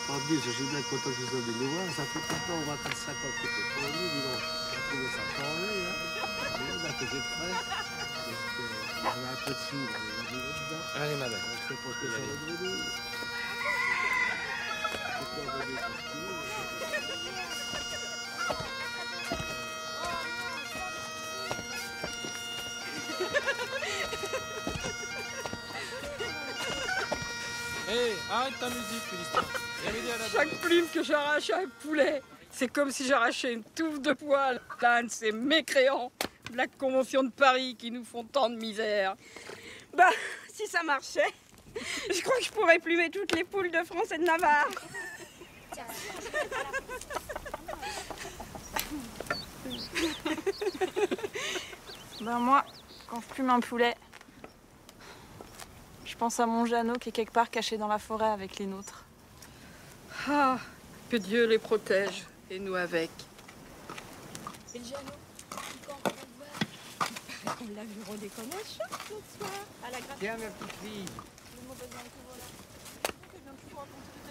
En plus, je suis bien content qu'ils soient venus nous voir. Ça fait maintenant, on va faire 5 ans que t'es pour nous, dis donc. On a trouvé ça changé, hein. On a fait exprès. On a un peu de sous, on va vivre dedans. Allez, madame. On sait pas ce que ça va devenir. C'est pas venir tranquille. Hé, arrête ta musique, Philistin. Viens m'aider à la Chaque plume que j'arrache à un poulet, c'est comme si j'arrachais une touffe de poil d'un de ces mécréants de la Convention de Paris qui nous font tant de misère. Bah, si ça marchait, je crois que je pourrais plumer toutes les poules de France et de Navarre. Ben moi, quand je plume un poulet, je pense à mon Jeannot qui est quelque part caché dans la forêt avec les nôtres. Ah, que Dieu les protège, et nous avec. Et le Jeannot, quand on va le voir, on l'a vu rôder comme un chat l'autre soir, à la gratte. Tiens, ma petite fille. Le mauvais vent que voilà. Je viens toujours raconter des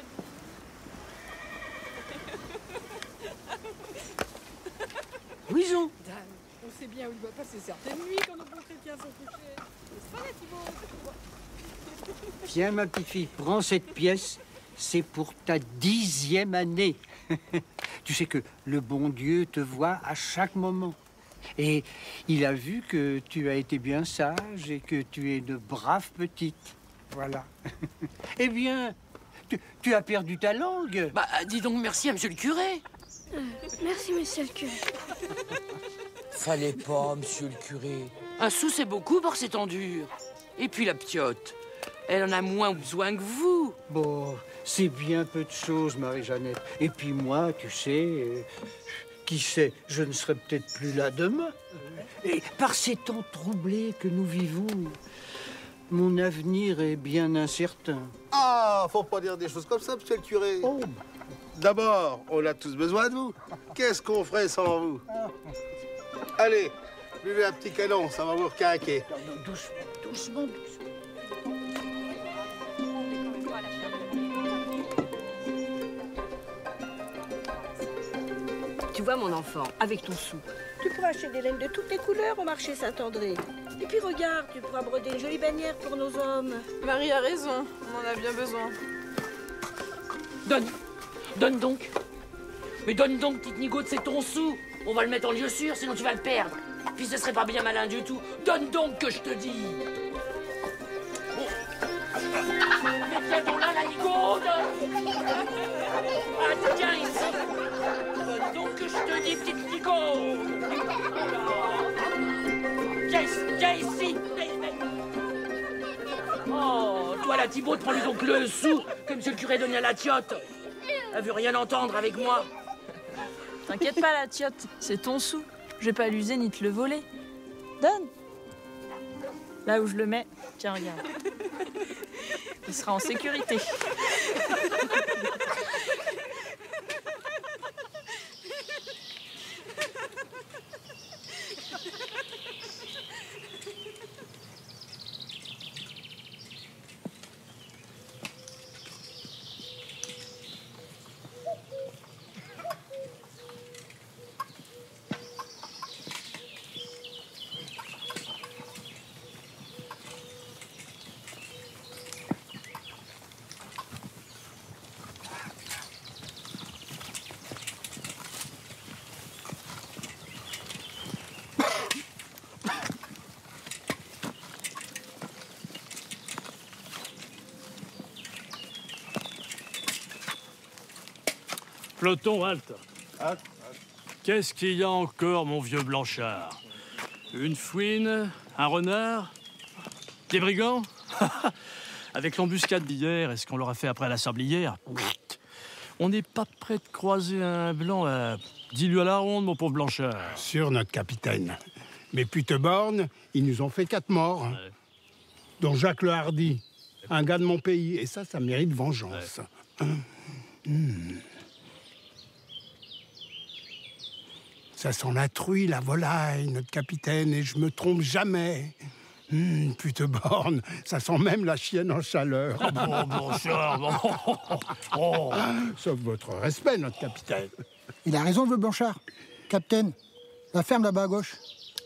bêtises. Oui, Jean. Dame, on sait bien où il va passer certaines nuits quand nos bons chrétiens sont couchés. C'est pas là, Thibaut. Tiens, ma petite fille, prends cette pièce. C'est pour ta 10e année. Tu sais que le bon Dieu te voit à chaque moment. Et il a vu que tu as été bien sage et que tu es de brave petite. Voilà. Eh bien, tu as perdu ta langue. Bah, dis donc merci à monsieur le curé. Merci, monsieur le curé. Fallait pas, monsieur le curé. Un sou, c'est beaucoup pour ces temps durs. Et puis la ptiote, elle en a moins besoin que vous. Bon, c'est bien peu de choses, Marie-Jeannette. Et puis moi, tu sais, qui sait, je ne serai peut-être plus là demain. Et par ces temps troublés que nous vivons, mon avenir est bien incertain. Ah, faut pas dire des choses comme ça, monsieur le curé. Oh. D'abord, on a tous besoin de vous. Qu'est-ce qu'on ferait sans vous? Allez, buvez un petit canon, ça va vous requinquer. Doucement, doucement. Tu vois, mon enfant, avec ton sou, tu pourras acheter des laines de toutes les couleurs au marché Saint-André. Et puis regarde, tu pourras broder une jolie bannière pour nos hommes. Marie a raison, on en a bien besoin. Donne. Donne donc. Mais donne donc, petite nigote, c'est ton sou. On va le mettre en lieu sûr, sinon tu vas le perdre. Puis ce serait pas bien malin du tout. Donne donc que je te dis. Mais tiens donc là, la nigote. Ah, tiens ici. Donne donc que je te dis, petite nigote. Tiens ici. Oh, toi la Thibaut, prends-lui donc le sou que monsieur le curé donnait à la tiotte. Elle veut rien entendre avec moi. T'inquiète pas, la tiotte, c'est ton sou. Je vais pas l'user ni te le voler. Donne. Là où je le mets, tiens, regarde. Il sera en sécurité. Peloton, halte. Qu'est-ce qu'il y a encore, mon vieux Blanchard? Une fouine? Un renard? Des brigands? Avec l'embuscade d'hier, est-ce qu'on l'aura fait après la sablière? On n'est pas prêt de croiser un blanc, dis-lui à la ronde, mon pauvre Blanchard. Sûr, notre capitaine. Mais Puteborn, ils nous ont fait 4 morts. Ouais. Dont Jacques le Hardy, un gars de mon pays. Et ça mérite vengeance. Ouais. Ça sent la truie, la volaille, notre capitaine, et je me trompe jamais. Puteborn, ça sent même la chienne en chaleur. Bon, Blanchard, bon. Oh. Sauf votre respect, notre capitaine. Il a raison, le Blanchard. Capitaine, la ferme là-bas à gauche.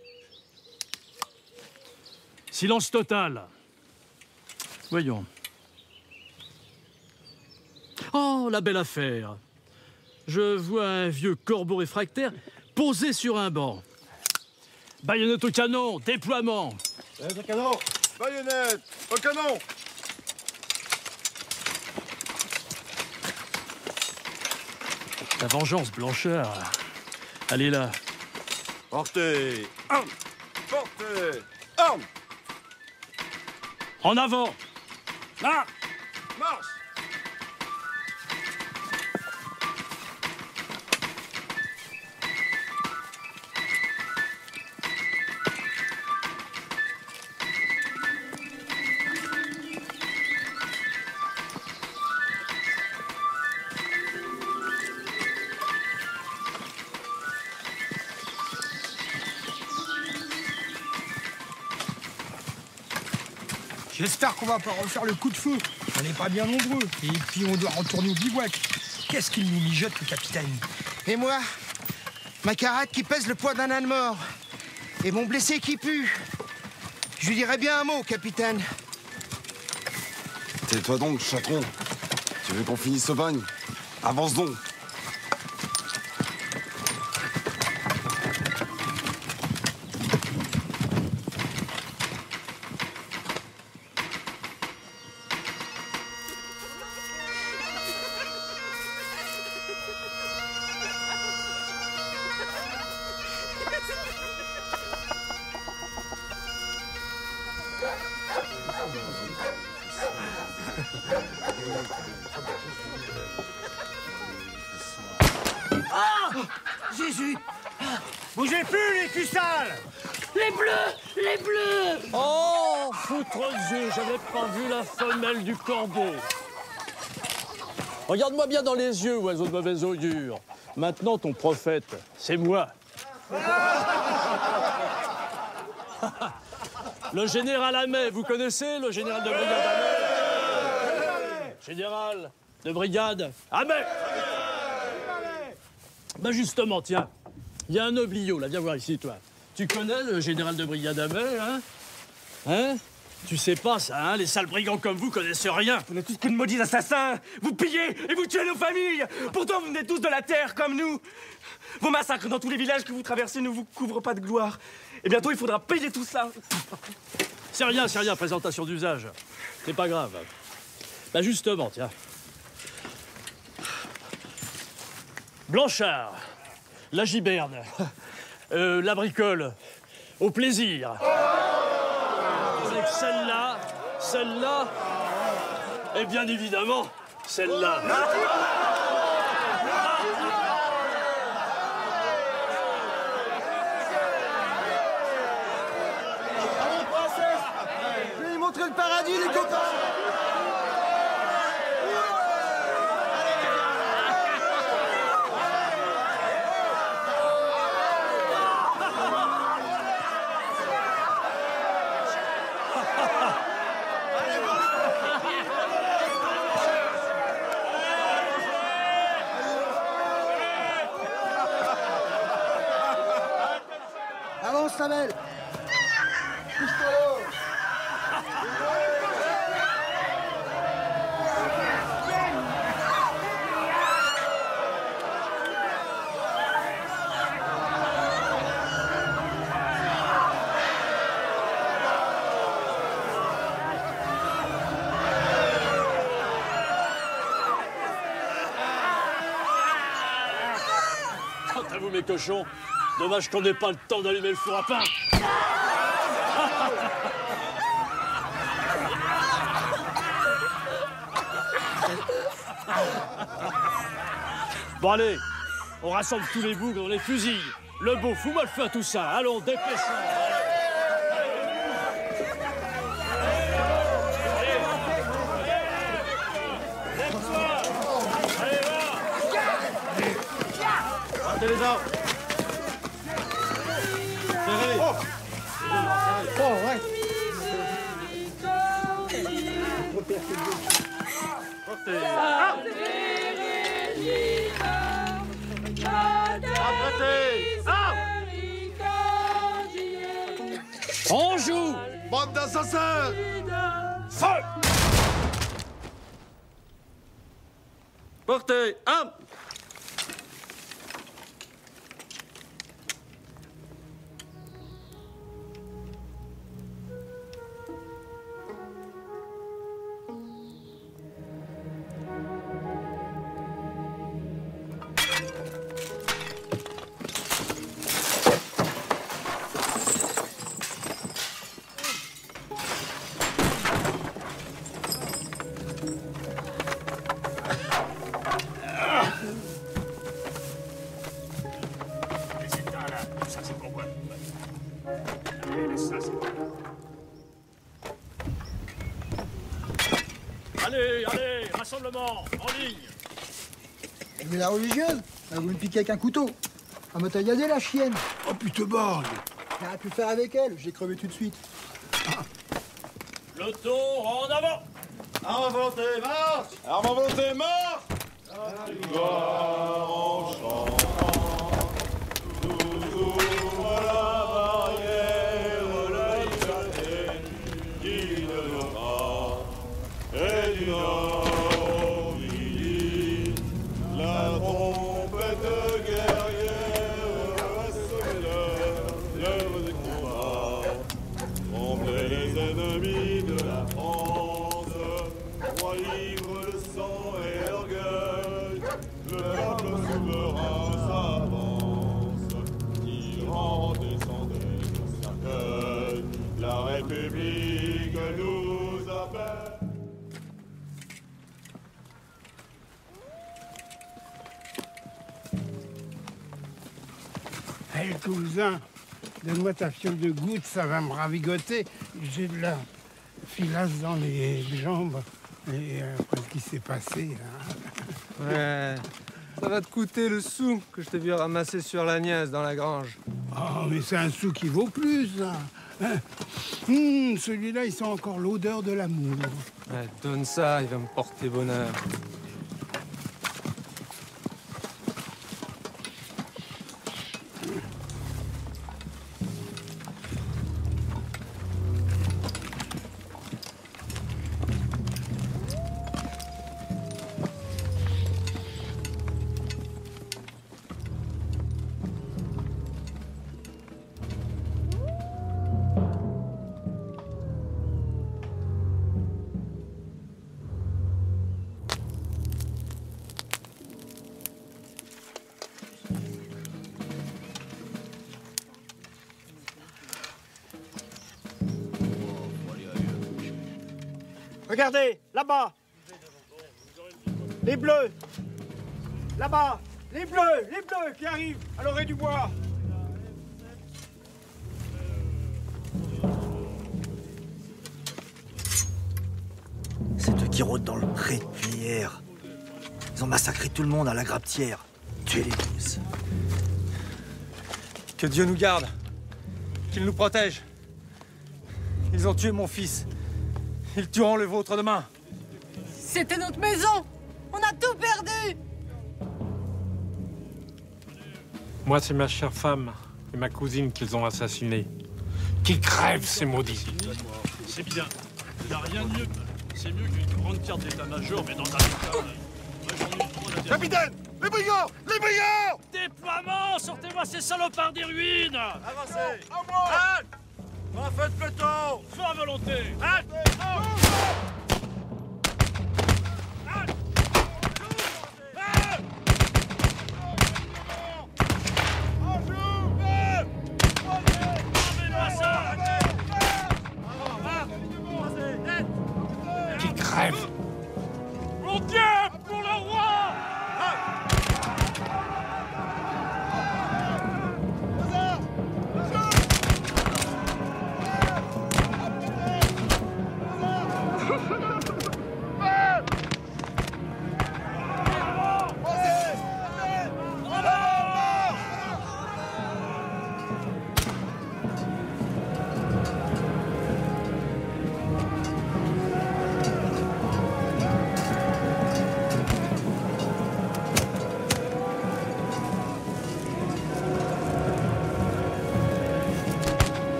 Silence total. Voyons. Oh, la belle affaire. Je vois un vieux corbeau réfractaire posé sur un banc. Baïonnette au canon, déploiement. Baïonnette au canon. Baïonnette au canon. La vengeance, Blanchard. Elle est là. Portez. Arme. Portez. Arme. En avant. Là. Marche. J'espère qu'on va pas refaire le coup de feu. On n'est pas bien nombreux. Et puis on doit retourner au bivouac. Qu'est-ce qu'il nous mijote, le capitaine? Et moi, ma caratte qui pèse le poids d'un âne mort. Et mon blessé qui pue. Je lui dirais bien un mot, capitaine. Tais-toi donc, chatron. Tu veux qu'on finisse au bagne? Avance donc. Ah! Jésus! Bougez plus, les cuissales! Les bleus! Les bleus! Oh, foutre Dieu, j'avais pas vu la femelle du corbeau. Regarde-moi bien dans les yeux, oiseau de mauvaise augure. Maintenant, ton prophète, c'est moi. Le général Amet, vous connaissez le général de brigade Amet? Général de brigade Amet! Ben justement, tiens, il y a un oblio, là, viens voir ici, toi. Tu connais le général de brigade Amet, hein? Hein? Tu sais pas ça, hein? Les sales brigands comme vous connaissent rien. Vous n'êtes tous que de maudits assassins! Vous pillez et vous tuez nos familles! Pourtant, vous venez tous de la terre comme nous! Vos massacres dans tous les villages que vous traversez ne vous couvrent pas de gloire. Et bientôt, il faudra payer tout ça. C'est rien, présentation d'usage. C'est pas grave. Ben justement, tiens. Blanchard, la giberne, la bricole, au plaisir. Avec celle-là, et bien évidemment, celle-là. Allez, princesse! Je vais lui montrer le paradis, les copains! Avance, la belle. Quant à vous, mes cochons, dommage qu'on n'ait pas le temps d'allumer le four à pain. Bon allez, on rassemble tous les bougres, on les fusille. Le beau, fous-moi le feu à tout ça. Allons, dépêchons. Partez les arbres. Serrez. Oh, ouais. Portez. On joue! Bande d'assassins! Feu! Portez. Arme! Ça, c'est pour moi. Ça, c'est pour moi. Allez, allez, rassemblement, en ligne. Mais la religieuse, elle voulu me piquer avec un couteau. Elle m'a tailladé, la chienne. Oh, putain, borgne. J'ai rien pu faire avec elle, j'ai crevé tout de suite. Peloton, en avant. Arme volonté, marche! Arme volonté, marche! La victoire en chantant, nous ouvre la barrière, la liberté qui de nos bras et du nord au midi, la trompette guerrière, la solidaire, l'œuvre des combats, trembler les ennemis de la France, roi livre le sang et l'orgueil, le peuple souverain s'avance, il rend descendait le cercueil, la République nous appelle. Hé, cousin, donne-moi ta fiole de goutte, ça va me ravigoter. J'ai de la filasse dans les jambes. Et après ce qui s'est passé, là. Ouais. Ça va te coûter le sou que je t'ai vu ramasser sur la niaise dans la grange. Oh, mais c'est un sou qui vaut plus, ça. Hein? Celui-là, il sent encore l'odeur de l'amour. Ouais, donne ça, il va me porter bonheur. Regardez, là-bas. Les bleus. Là-bas. Les bleus qui arrivent à l'orée du bois. C'est eux qui rôdent dans le pré depuis hier. Ils ont massacré tout le monde à la grapetière. Tué les tous. Que Dieu nous garde. Qu'il nous protège. Ils ont tué mon fils. Ils tueront le vôtre demain. C'était notre maison. On a tout perdu. Moi, c'est ma chère femme et ma cousine qu'ils ont assassinée. Qu'ils crèvent, ces maudits. C'est bien. Il n'y a rien de mieux. C'est mieux qu'une grande carte d'état-major, mais dans un état. Capitaine! Les brigands! Les brigands! Déploiement! Sortez-moi ces salopards des ruines! Avancez! À moi! Halte! En feu de peloton! Feu à volonté! Halte! Qu'ils crèvent! Mon Dieu! Pour le roi!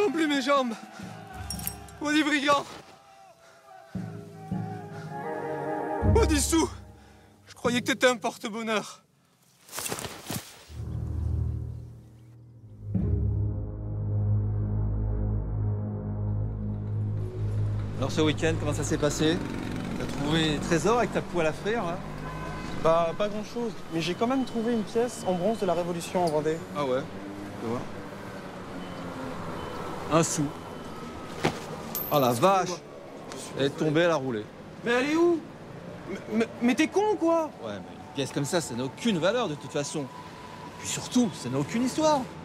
sens plus mes jambes. Maudit brigand. Maudit sou. Je croyais que t'étais un porte-bonheur. Alors ce week-end, comment ça s'est passé? T'as trouvé des trésors avec ta poêle à frire, hein? Bah, pas grand-chose. Mais j'ai quand même trouvé une pièce en bronze de la Révolution en Vendée. Ah ouais? Tu vois? Un sou. Oh la vache! Elle est tombée, elle a roulé. Mais elle est où? Mais t'es con ou quoi? Ouais, mais une pièce comme ça n'a aucune valeur de toute façon. Puis surtout, ça n'a aucune histoire.